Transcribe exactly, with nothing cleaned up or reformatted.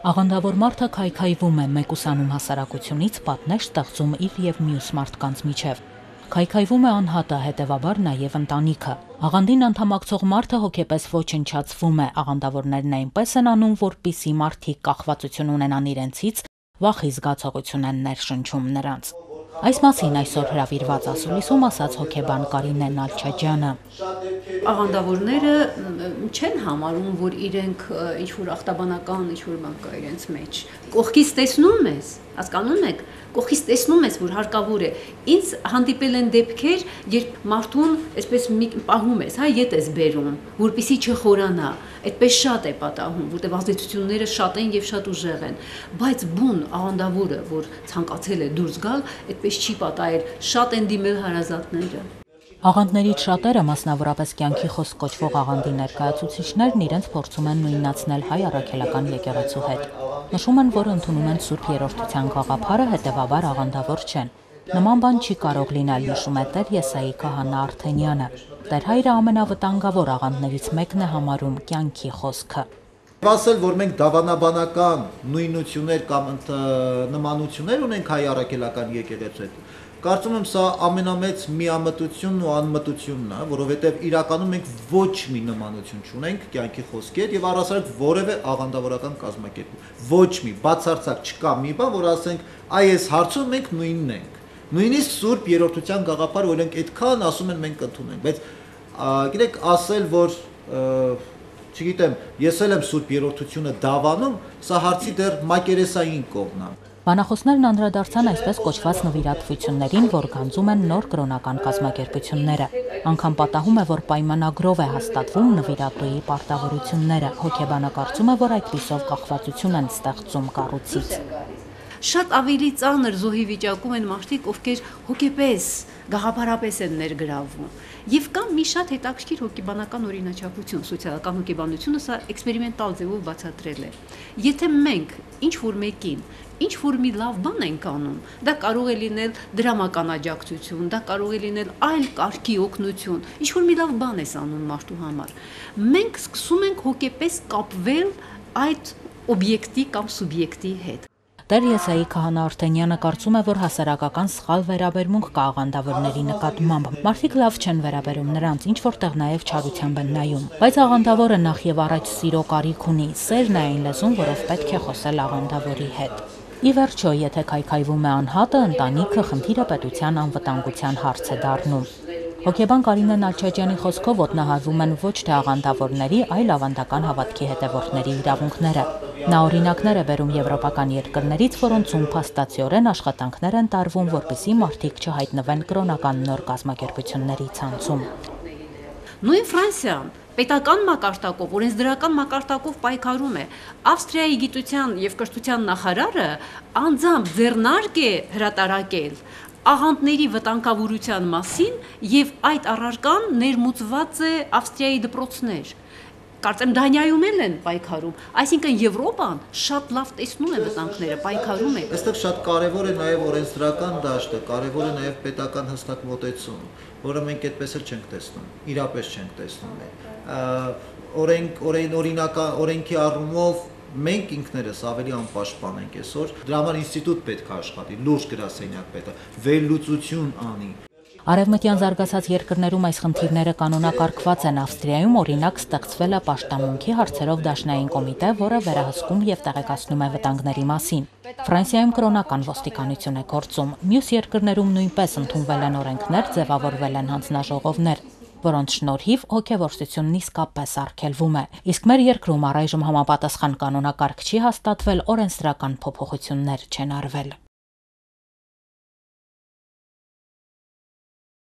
Աղանդավոր մարդը քայքայվում է, մեկուսանում հասարակությունից, պատնեշ ստեղծում իր և մյուս մարդկանց միջև։ Քայքայվում է անհատը, հետևաբար նաև ընտանիքը։ Աղանդին անդամակցող մարդը հոգեպես ոչնչացվում է, աղանդավորներն այնպես են անում, որպեսզի մարդիկ կախվածություն ունենան իրենցից, վախի զգացողություն են ներշնչում նրանց։ Այս մասին այսօր հրավիրված ասուլիսում ասաց հոգեբան Կարինե Նալչաջյանը։ Աղանդավորները չեն համարում, որ իրենք ինչ-որ ախտաբանական ինչ-որ բան կա իրենց մեջ։ Կողքից տեսնում ես, հասկանում եք, կողքից տեսնում ես, որ հարկավոր է։ Ինձ հանդիպել են դեպքեր, երբ մարդուն այսպես մի պահում ես, հա, ետ ես բերում, որպեսզի չխորանա։ Այդպես շատ է պատահում, որտեղ ազդեցությունները շատ են եւ շատ ուժեղ են, բայց բուն աղանդավորը, որ ցանկացել է դուրս գալ, այդպես չի պատահել, շատ են դիմել հարազատները։ Աղանդներից շատերը, մասնավորապես կյանքի խոսք կոչվող աղանդի ներկայացուցիչներն իրենց փորձում են նույնացնել հայ առաքելական եկեղեցու հետ։ Նշում են, որ ընդունում են Սուրբ Երրորդության գաղափարը, հետևաբար աղանդավոր չեն։ Նման բան չի կարող լինել, նշում է Տեր Եսայի քահանա Արթենյանը։ Տեր Հայրը ամենավտանգավոր աղանդներից մեկն է համարում կյանքի խոսքը։ Ասել, որ մենք դավանաբանական նույնություններ կամ նմանություններ ունենք հայ առաքելական եկեղեցու հետ, կարծում եմ սա ամենամեծ միամտությունն ու անմտությունն է, որովհետև իրականում մենք ոչ մի նմանություն չունենք կյանքի խոսքի հետ եւ առասարակ որևէ աղանդավորական կազմակերպում։ Ոչ մի բացարձակ չկա մի բան, որ ասենք, այ այս հարցում մենք նույնն ենք։ Նույնիսկ Սուրբ Երրորդության գաղափարը, որ իրենք այդքան ասում են, մենք ընդունենք, բայց գիտեք, ասել, որ չգիտեմ, ես էլ եմ Սուրբ Երրորդությունը դավանում, սա հարցի դեռ մակերեսային կողմն է։ Բանախոսներն անդրադարձան այսպես կոչված նվիրատվություններին, որ գանձում են նոր կրոնական կազմակերպությունները։ Անգամ պատահում է, որ պայմանագրով է հաստատվում նվիրատուի պարտավորությունները։ Հոգեբանը կարծում է, որ այդպիսով կախվածություն են ստեղծում կառույցից։ Շատ ավելի ծանր զոհի վիճակում են մարդիկ, ովքեր հոգեպես, գաղափարապես են ներգրավում։ Եվ կա մի շատ հետաքրքիր հոգեբանական օրինաչափություն, սոցիալական հոգեբանությունը սա էքսպերիմենտալ ձևով բացատրել է։ Եթե մենք ինչ-որ մեկին ինչ-որ մի լավ բան ենք անում, դա կարող է լինել դրամական աջակցություն, դա կարող է լինել այլ կարգի օգնություն, ինչ-որ մի լավ բան ես անում մարդու համար։ Մենք սկսում ենք հոգեպես կապվել այդ օբյեկտի կամ սուբյեկտի հետ։ Տեր Եսայի քահանա Արթենյանը կարծում է, որ հասարակական սխալ վերաբերմունք կա աղանդավորների նկատմամբ։ Մարդիկ լավ չեն վերաբերում նրանց, ինչ որտեղ նաև չարությամբ են նայում։ Բայց աղանդավորը նախ եւ առաջ սիրո կարիք ունի, սերն է այն լեզուն, որով պետք է խոսել աղանդավորի հետ։ Ի վերջո, եթե քայքայվում է անհատը, ընտանիքը, խնդիրը պետության անվտանգության հարց է դառնում։ Հոգեբան Կարինե Նալչաջյանի խոսքով ոտնահարվում են ոչ թե աղանդավորների, այլ ավանդական հավատքի հետևորդների իրավունքները։ Նա օրինակներ է բերում եվրոպական երկրներից, որոնցում փաստացիորեն աշխատանքներ են տարվում, որպեսզի մարդիկ չհայտնվեն կրոնական նոր կազմակերպությունների ցանցում։ Նույն Ֆրանսիան պետական մակարդակով, օրենսդրական մակարդակով պայքարում է։ Ավստրիայի գիտության եւ կրթության նախարարը անձամբ ձեռնարկ է հրատարակել աղանդների վտանգավորության մասին եւ այդ առարկան ներմուծված է Ավստրիայի դպրոցներ։ Կարծեմ Դանիայում էլ են պայքարում, այսինքն Եվրոպան շատ լավ տեսնում է վտանգները, պայքարում է։ Այստեղ շատ կարևոր է նաև օրենսդրական դաշտը, կարևոր է նաև պետական հստակ մոտեցում, որը մենք այդպես էլ չենք տեսնում, իրապես չենք տեսնում։ Օրենք, օրեն, օրինական, օրենքի առումով մենք ինքներս ավելի անպաշտպան ենք այսօր, դրա համար ինստիտուտ պետք է աշխատի, լուրջ գրասենյակ պետք է, վերլուծություն անի։ Արևմտյան զարգացած երկրներում այս խնդիրները կանոնակարգված են։ Ավստրիայում օրինակ ստեղծվել է պաշտամունքի հարցերով դաշնային կոմիտե, որը վերահսկում եւ տեղեկացնում է վտանգների մասին։ Ֆրանսիայում կրոնական ոստիկանություն է գործում։ Մյուս երկրներում նույնպես ընդունվել են օրենքներ, ձևավորվել են հանձնաժողովներ, որոնց շնորհիվ հոգեվորսությունն իսկապես արգելվում է։ Իսկ մեր երկրում առայժմ համապատասխան կանոնակարգ չի հաստատվել, օրենսդրական փոփոխություններ չեն արվել։